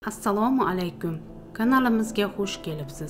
Assalomu alaykum. Kanalimizga xush kelibsiz.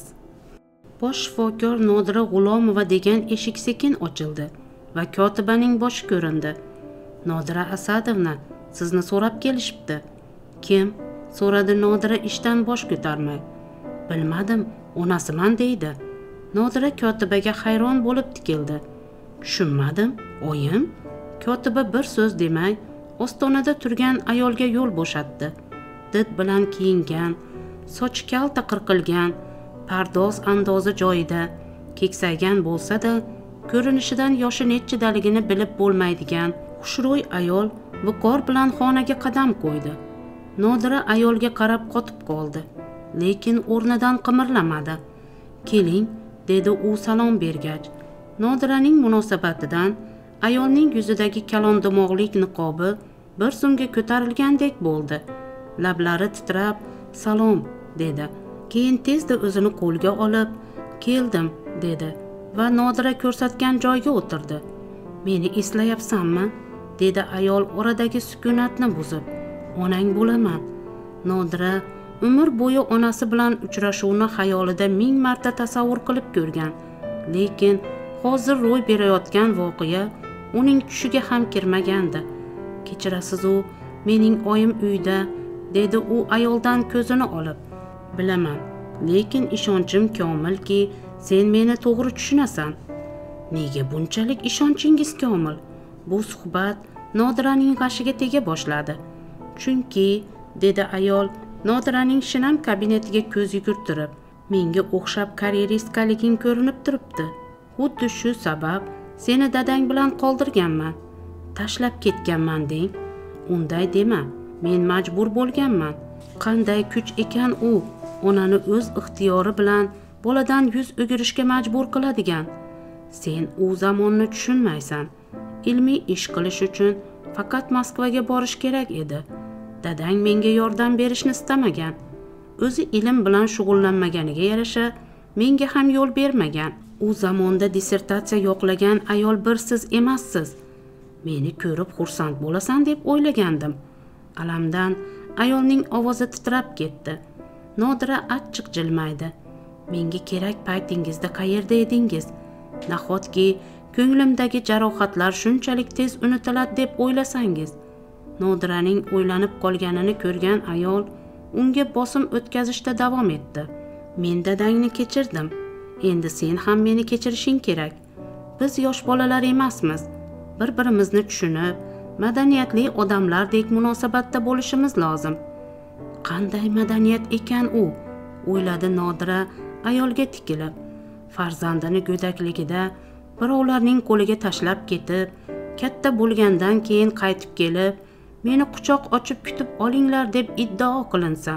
Bosh shifokor Nodira G'ulomova degan eshik sekin ochildi va kotibaning boshi ko'rindi. Nodira Asadovna, sizni so'rab kelishibdi. Kim? So'radi Nodira ishdan bosh ko'tarmay. Bilmadim, onasiman deydi. Nodira kotibaga hayron bo'lib tikildi. Tushunmadim, oyim? Kotiba bir so'z demay, ostonada turgan ayolga yo'l bo'shatdi. Did bilan kiyingan, sochi kalta qirqilgan, pardoz andozi joyida, keksaygan bo'lsa-da, ko'rinishidan yoshi nechidaligini bilib bo'lmaydigan xushro'y ayol viqor bilan xonaga qadam qo'ydi. Nodira ayolga qarab qotib qoldi, lekin o'rnidan qimirlamadi. "Keling", dedi u salom bergach. Nodiraning munosabatidan ayolning yuzidagi kalondomoqlik niqobi bir zumga ko'tarilgandek bo'ldi. Lablari titrab, "Salom", dedi. Keyin tezda o'zini qo'lga olib, "Keldim", dedi va Nodira ko'rsatgan joyga o'tirdi. "Meni eslayapsanmi?" dedi ayol oradagi sukunatni buzib. "Onang bo'laman." Nodira umr bo'yi onasi bilan uchrashuvni xayolida 1000 marta tasavvur qilib ko'rgan, lekin hozir ro'y berayotgan voqea uning tushiga ham kirmagandi. "Kechirasiz-u, mening oyim uyda", dedi u ayoldan ko'zini olib. "Bilaman, lekin ishonchim komilki, sen meni to'g'ri tushunasan." "Nega bunchalik ishonchingiz komil?" Bu suhbat Nodiraning g'ashiga tega boshladi. "Chunki", dedi ayol Nodiraning shinam kabinetiga ko'z yugurtirib, "menga o'xshab karyeristkaliking ko'rinib turibdi. Xuddi shu sabab seni dadang bilan qoldirganman. Tashlab ketganman deng. Unday dema, men majbur bo'lganman. Qanday kuch ekan u, onani o'z ixtiyori bilan boladan yuz o'girishga majbur qiladigan. Sen u zamonni tushunmaysan. Ilmiy ish qilish uchun faqat Moskvaga borish kerak edi. Dadang menga yordam berishni istamagan. O'zi ilm bilan shug'ullanmaganiga yarasha menga ham yo'l bermagan. U zamonda dissertatsiya yo'qlagan ayol bir siz emassiz. Meni ko'rib xursand bo'lasan deb o'ylagandim." Alamdan ayolning ovozi titrab ketdi. Nodira achchiq jilmaydi. "Menga kerak paytingizda qayerda edingiz? Nahotki ko'nglimdagi jarohatlar shunchalik tez unutiladi deb o'ylasangiz?" Nodiraning o'ylanib qolganini ko'rgan ayol unga bosim o'tkazishda davom etdi. "Men dadangni kechirdim. Endi sen ham meni kechirishing kerak. Biz yosh bolalar emasmiz. Bir-birimizni tushunib, madaniyatli odamlardek munosabatda bo'lishimiz lozim." "Qanday madaniyat ekan u?" o'yladi Nodira ayolga tikilib. Farzandini go'dakligida birovlarning qo'liga tashlab ketib, katta bo'lgandan keyin qaytib kelib, "Meni quchoq ochib kutib olinglar" deb iddao qilinsa.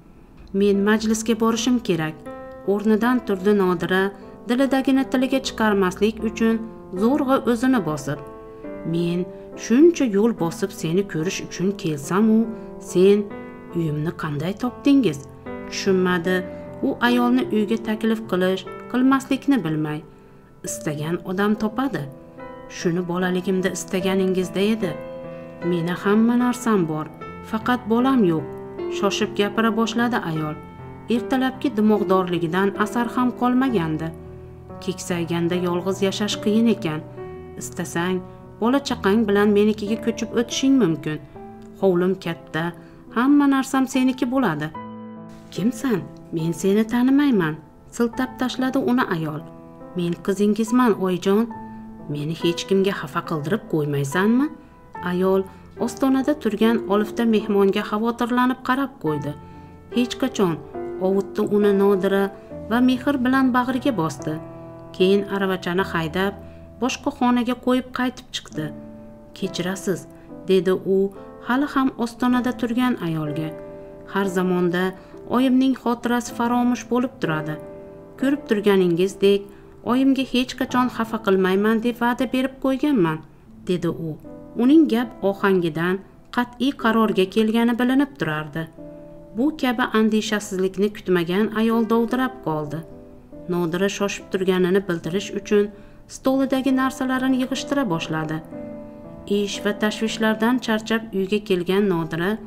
"Men majlisga borishim kerak." O'rnidan turdi Nodira, dilidagini tiliga chiqarmaslik uchun zo'rg'a o'zini bosib. "Men shuncha yo'l bosib seni ko'rish uchun kelsam-u, sen uyimni qanday topdingiz?" Tushunmadi. U ayolni uyga taklif qilish, qilmaslikni bilmay. "Istagan odam topadi. Shuni bolaligimda istaganingizda edi. Meni hamma narsam bor, faqat bolam yo'q", shoshib gapira boshladi ayol. Ertalabki dimoqdorligidan asar ham qolmagandi. "Keksayganda yolg'iz yashash qiyin ekan. Istasang, bola chaqang bilan menikiga ko'chib o'tishing mumkin. Hovlim katta, hamma narsam seniki bo'ladi." "Kimsan? Men seni tanimayman", siltab tashladi uni ayol. "Men qizingizman, oyijon. Meni hech kimga xafa qildirib qo'ymaysanmi?" Ayol ostonada turgan olifta mehmonga xavotirlanib qarab qo'ydi. Hech qachon ovutdi uni Nodira va mehr bilan bag'riga bosdi. Keyin aravachani haydab, boshqa xonaga qo'yib qaytib chiqdi. "Kechirasiz", dedi u hali ham ostonada turgan ayolga. "Har zamonda oyimning xotirasi faromush bo'lib turadi. Ko'rib turganingizdek, oyimga hech qachon xafa qilmayman deb va'da berib qo'yganman", dedi u. Uning gap ohangidan qat'iy qarorga kelgani bilinib turardi. Bu kabi andishasizlikni kutmagan ayol dovdirab qoldi. Nodira shoshib turganini bildirish uchun stolidagi narsalarini yig'ishtira boshladi. Ish va tashvishlardan charchab uyga kelgan Nodira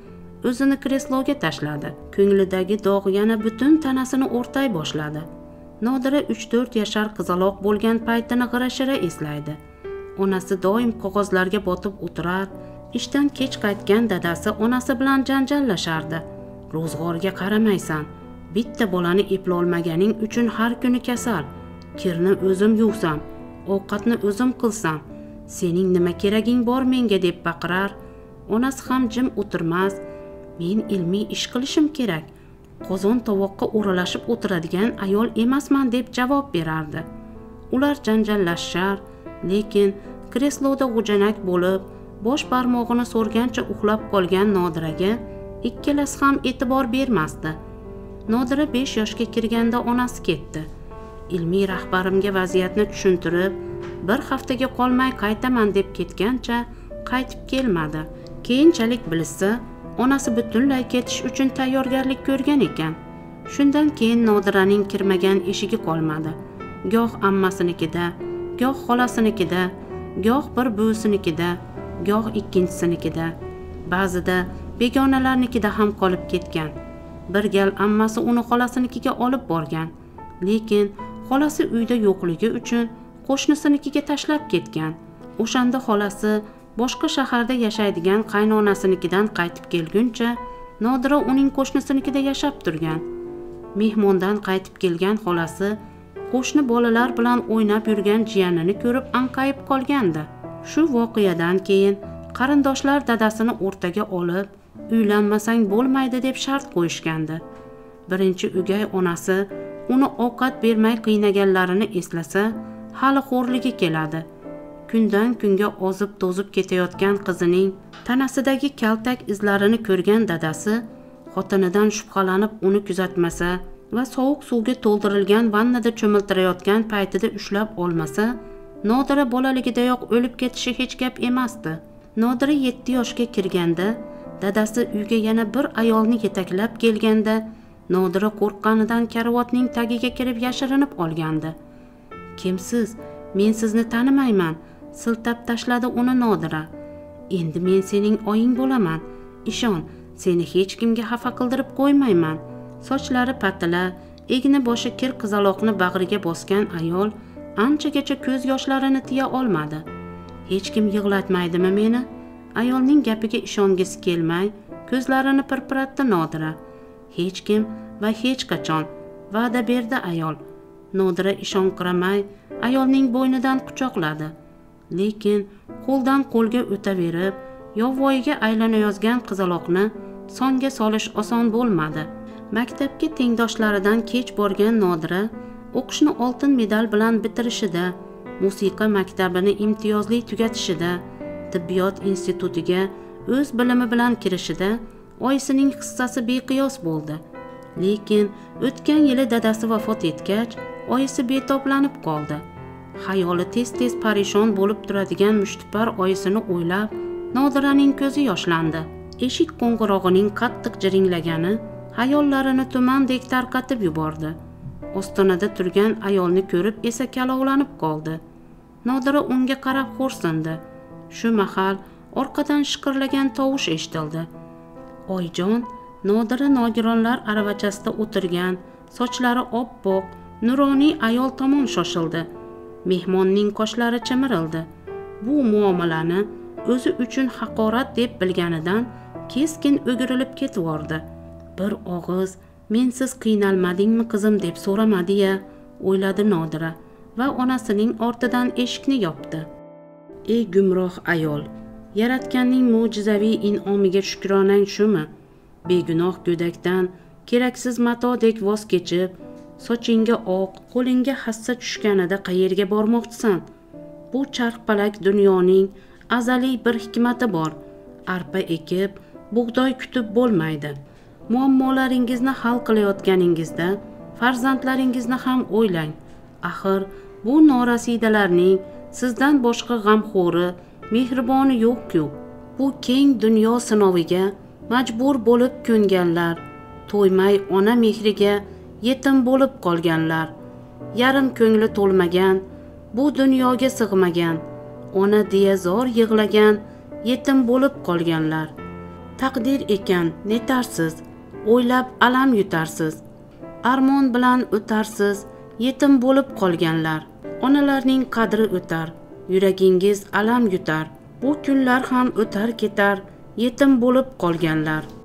o'zini kresloga tashladi. Ko'nglidagi dog' yana butun tanasini o'rtay boshladi. Nodira 3-4 yashar qizaloq bo'lgan paytini g'ira-shira eslaydi. Onasi doim qog'ozlarga botib o'tirar, ishdan kech qaytgan dadasi onasi bilan janjallashardi. Ro'zg'orga qaramaysan, bitta bolani eplolmaganing uchun har kuni kasal, kirni o'zim yuvsam, ovqatni o'zim qilsam, sening nima keraging bor menga deb baqirar. Onasi ham jim o'tirmas, men ilmiy ish qilishim kerak, qozon tovoqqa o'ralashib o'tiradigan ayol emasman deb javob berardi. Ular janjallashar, lekin kresloda g'ujanak bo'lib, bosh barmog'ini so'rgancha uxlab qolgan Nodiraga ikkalasi ham e'tibor bermasdi. Nodira 5 yoshga kirganda onasi ketdi. Ilmiy rahbarimga vaziyatni tushuntirib, bir haftaga qolmay qaytaman deb ketgancha qaytib kelmadi. Keyinchalik bilsa, onasi butunlay ketish uchun tayyorgarlik ko'rgan ekan. Shundan keyin Nodiraning kirmagan eshigi qolmadi. Goh ammasinikida, goh xolasinikida, goh bir buvisinikida, goh ikkinchisinikida, ba'zida begonalarnikida ham qolib ketgan. Bir gal ammasi uni xolasinikiga olib borgan, lekin xolasi uyda yo'qligi uchun qo'shnisinikiga tashlab ketgan. O'shanda xolasi boshqa shaharda yashaydigan qaynonasinikidan qaytib kelguncha Nodira uning qo'shnisinikida yashab turgan. Mehmondan qaytib kelgan xolasi qo'shni bolalar bilan o'ynab yurgan jiyanini ko'rib anqayib qolgandi. Shu voqeadan keyin qarindoshlar dadasini o'rtaga olib, uylanmasang bo'lmaydi deb shart qo'yishgandi. Birinchi o'gay onasi uni ovqat bermay qiynaganlarini eslasa, hali xo'rligi keladi. Kundan kunga ozib to'zib ketayotgan qizining tanasidagi kaltak izlarini ko'rgan dadasi xotinidan shubhalanib uni kuzatmasa va sovuq suvga to'ldirilgan vannada cho'miltirayotgan paytida ushlab olmasa, Nodira bolaligidayoq o'lib ketishi hech gap emasdi. Nodira 7 yoshga kirganda dadasi uyga yana bir ayolni yetaklab kelganda, Nodira qo'rqqanidan karavotning tagiga kirib yashirinib olgandi. "Kimsiz? Men sizni tanimayman", siltab tashladi uni Nodira. "Endi men sening oying bo'laman. Ishon, seni hech kimga xafa qildirib qo'ymayman." Sochlari patila, egni boshi kir qizaloqni bag'riga bosgan ayol anchagacha ko'z yoshlarini tiya olmadi. "Hech kim yig'latmaydimi meni?" Ayolning gapiga ishongisi kelmay, ko'zlarini pirpiratdi Nodira. "Hech kim va hech qachon", va'da berdi ayol. Nodira ishonqiramay ayolning bo'ynidan quchoqladi. Lekin qo'ldan qo'lga o'taverib, yovvoyiga aylanayozgan qizaloqni songa solish oson bo'lmadi. Maktabga tengdoshlaridan kech borgan Nodira o'qishni oltin medal bilan bitirishida, musiqa maktabini imtiyozli tugatishida, tibbiyot institutiga o'z bilimi bilan kirishida oyisining hissasi beqiyos bo'ldi. Lekin o'tgan yili dadasi vafot etgach, oyisi betoblanib qoldi. Xayoli tez-tez parishon bo'lib turadigan mushtipar oyisini o'ylab, Nodiraning ko'zi yoshlandi. Eshik qo'ng'irog'ining qattiq jiringlagani hayollarini tumandek tarqatib yubordi. Ostonada turgan ayolni ko'rib esa kalovlanib qoldi. Nodira unga qarab xo'rsindi. Shu mahal orqadan shiqirlagan tovush eshitildi. "Oyjon", Nodira nogironlar aravachasida o'tirgan, sochlari oppoq, nuroniy ayol tomon shoshildi. Mehmonning qoshlari chimirildi. Bu muomalani o'zi uchun haqorat deb bilganidan keskin o'girilib ketvordi. Bir og'iz "Mensiz qiynalmadingmi qizim" deb so'ramadi-ya, o'yladi Nodira va onasining ortidan eshikni yopdi. Ey gumroh ayol, Yaratganning mo'jizaviy in'omiga shukronang shumi? Begunoh go'dakdan keraksiz matodek voz kechib, sochingga oq, qo'lingga hassa tushganida qayerga bormoqchisan? Bu charxpalak dunyoning azaliy bir hikmati bor. Arpa ekib, bug'doy kutib bo'lmaydi. Muammolaringizni hal qilayotganingizda farzandlaringizni ham o'ylang. Axir bu norasidalarning sizdan boshqa g'amxo'ri, mehriboni yo'q-ku. Bu keng dunyo sinoviga majbur bo'lib ko'nganlar, to'ymay ona mehriga yetim bo'lib qolganlar, yarim ko'ngli to'lmagan, bu dunyoga sig'magan, ona deya zor yig'lagan, yetim bo'lib qolganlar. taqdir ekan netarsiz, o'ylab alam yutarsiz. Armon bilan o'tarsiz, yetim bo'lib qolganlar. Onalarning qadri o'tar, yuragingiz alam yutar. Bu kunlar ham o'tar ketar, yetim bo'lib qolganlar.